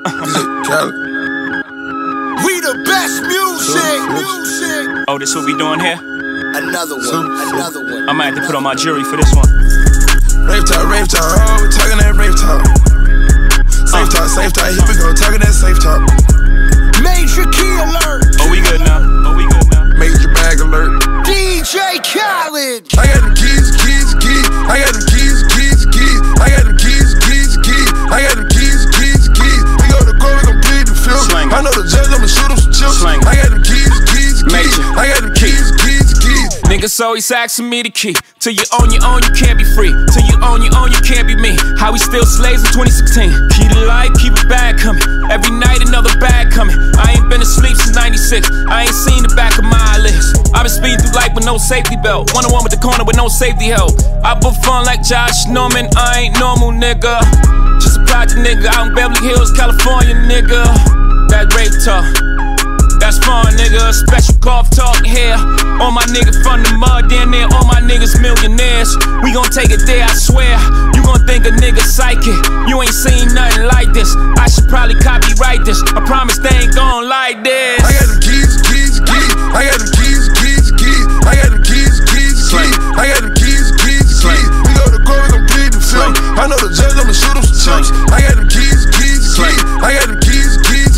Khaled. We the best music. Oh, this what we doing here? Another one. I might have to put on my jewelry for this one. Rave talk, oh, we talking that rave talk. Safe talk, here we go, talking that safe talk. Major key alert. Oh, we good now. Major bag alert. DJ Khaled. I got them keys. I got them keys. I got them keys. I got them keys. We go to court, we gon' plead the fifth. I know the judge, I'ma shoot him some chips. I got them keys. I got them keys. Niggas always asking me the key. Till you own your own, you can't be free. Till you own your own, you can't be me. How we still slaves in 2016. Keep the light, keep it bag coming. Every night another bag coming. I ain't been asleep since 96. I ain't seen the back of my eyelids. I been speeding through life with no safety belt. 1-on-1 with the corner with no safety help. I put fun like Josh Norman. I ain't normal, nigga. Just a project nigga out in Beverly Hills, California, nigga. That rape talk. That's fun, nigga. Special golf talk here. All my niggas from the mud, down there. All my niggas millionaires. We gon' take it there, I swear. You gon' think a nigga psychic. You ain't seen nothing like this. I should probably copyright this. I promise they ain't gon' like this. I got them keys. I got them keys. I got them keys. I got them keys. We go to court, we gon' plead the fifth. I know the judge, I'ma shoot him some chips. I got them keys. I got them keys.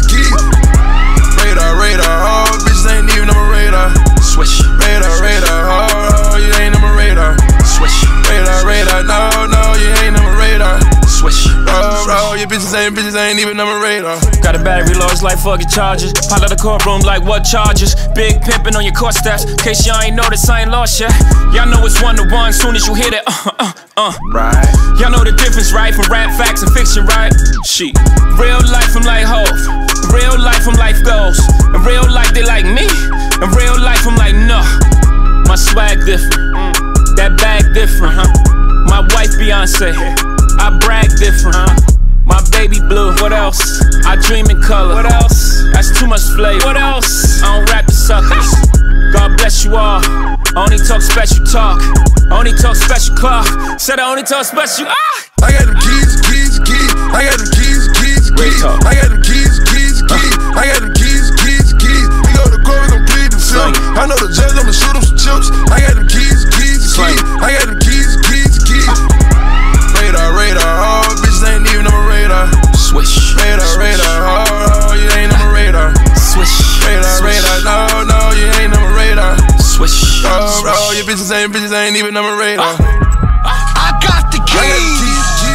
Radar, oh, bitches ain't even on my radar. Swish. Radar, oh, you ain't on my radar. Swish. Radar, no, you ain't on my radar. Swish. Oh, your bitches ain't even on my radar. Got a battery lost like fucking charges. Pile out the courtroom like what charges? Big pimpin' on your court steps. Case y'all ain't noticed, I ain't lost yet. Y'all know it's 1-to-1 soon as you hear that. Right. Y'all know the difference, right? From rap facts and fiction, right? Shit. Real life, I'm like Hov. Real life, I'm life goals. In real life, they like me. In real life, I'm like, no. My swag different. That bag different. My wife, Beyonce. I brag different. My baby blue. What else? I dream in color. What else? That's too much flavor. What else? I don't rap the suckers. God bless you all. I only talk special talk. I only talk special clock. Said I only talk special. I got them keys. I got them keys. I got them keys. I got them keys. We go to court, we gon' plead the fifth. I know the judge, I'ma shoot him some chips. I got them keys. I got them keys. Radar, oh, bitches ain't even on my radar. Swish. Radar, oh, you ain't on my radar. Swish. Radar, no, you ain't on my radar. Swish. Oh, your bitches ain't even on my radar. I got the keys.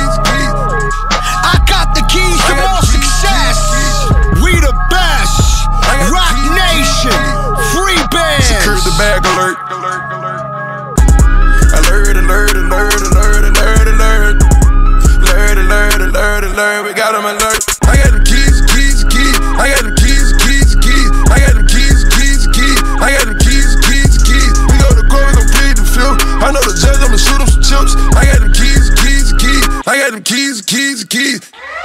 I got the keys to more success. We the best. Rock Nation. Free bands. Secure the bag alert. Alert. We got them alert. I got them keys. I got them keys. I got them keys. I got them keys. We go to court, we gon' plead the fifth. I know the judge, I'ma shoot him some chips. I got them keys. I got them keys.